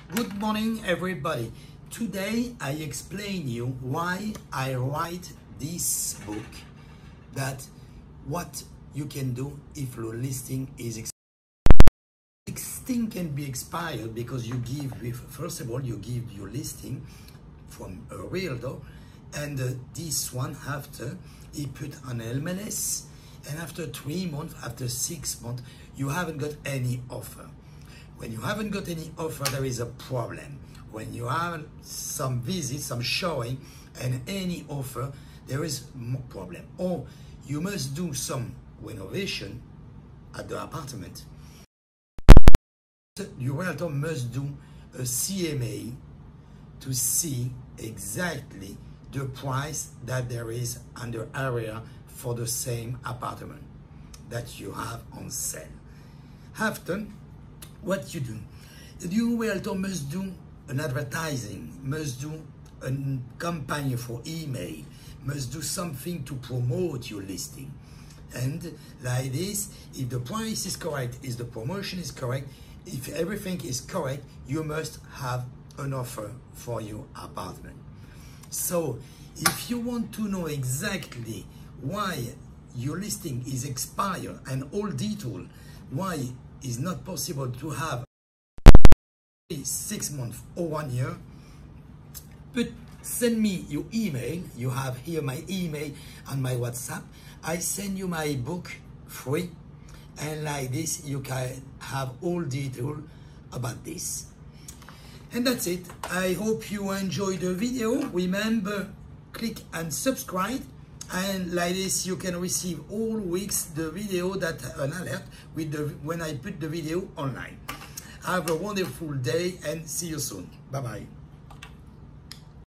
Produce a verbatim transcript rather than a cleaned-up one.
Good morning, everybody. Today I explain you why I write this book, that what you can do if your listing is expired. Listing can be expired because you give, first of all, you give your listing from a realtor, and uh, this one after he put on M L S, and after three months, after six months, you haven't got any offer. When you haven't got any offer, there is a problem. When you have some visits, some showing, and any offer, there is more problem. Or you must do some renovation at the apartment. Your realtor must do a C M A to see exactly the price that there is on the area for the same apartment that you have on sale. After, what you do? The realtor must do an advertising, must do a campaign for email, must do something to promote your listing. And like this, if the price is correct, if the promotion is correct, if everything is correct, you must have an offer for your apartment. So if you want to know exactly why your listing is expired and all detail, why it's not possible to have six months or one year, but send me your email. You have here my email and my WhatsApp. I send you my book free, and like this you can have all detail about this. And that's it. I hope you enjoyed the video. Remember, click and subscribe, and like this you can receive all weeks the video, that an alert with the when I put the video online. Have a wonderful day and see you soon. Bye bye.